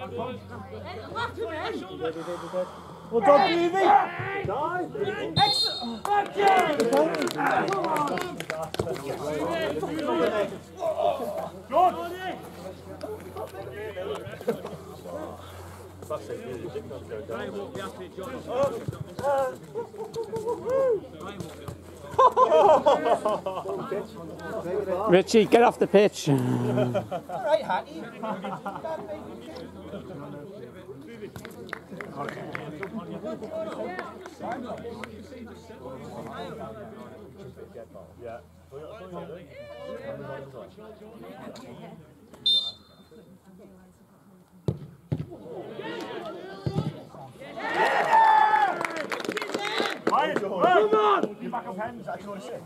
Well done, Evie! Excellent! Back down! Good! Richie, get off the pitch. All right, Hattie. Yeah. Come on! Your back of hands, I can only sit.